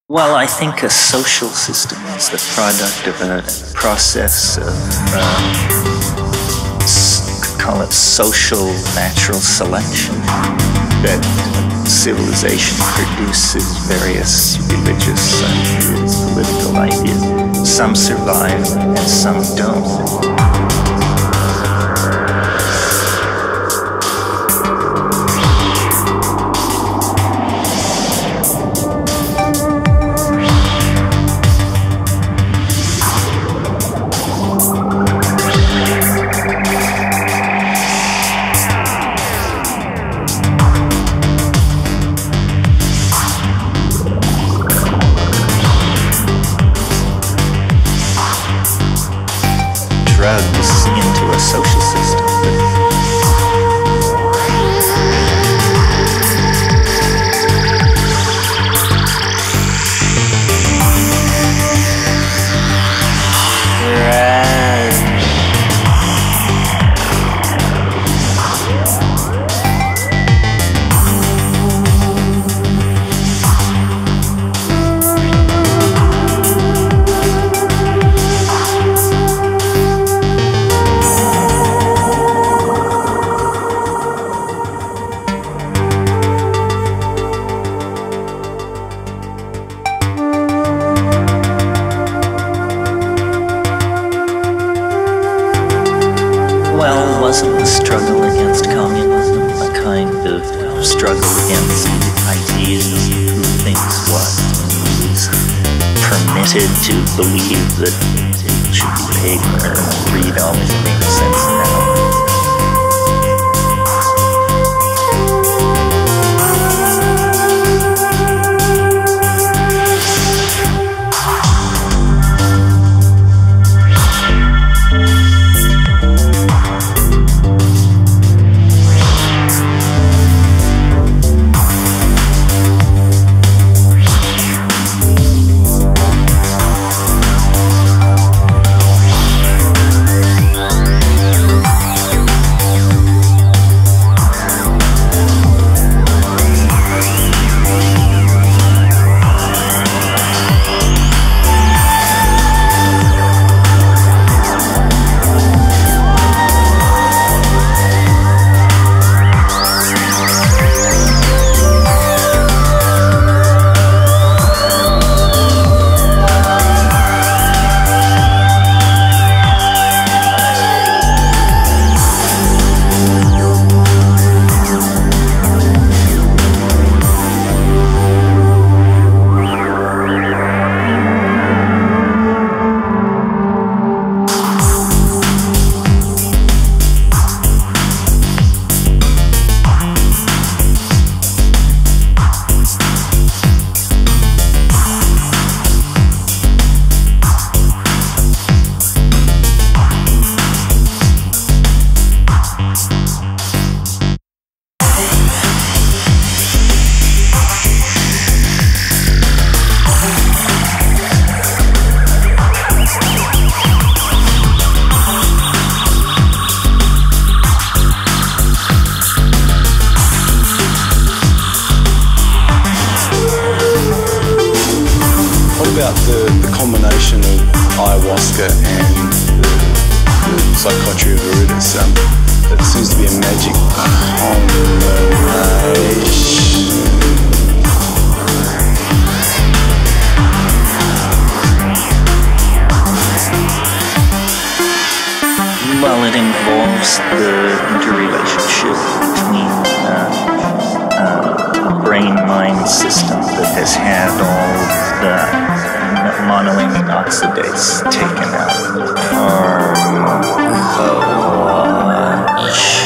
Well, I think a social system is the product of a process of, call it social natural selection, that civilization produces various religious ideas, political ideas. Some survive and some don't. Drugs into a social system. Well, wasn't the struggle against communism a kind of struggle against ideas of who thinks what, and who's permitted to believe that people should be paid or read always makes sense now? The combination of ayahuasca and the psychiatry of Rebeat, it seems to be a magic combination. Well, it involves the interrelationship between a brain-mind system that has had all the monoamine oxidase taken out.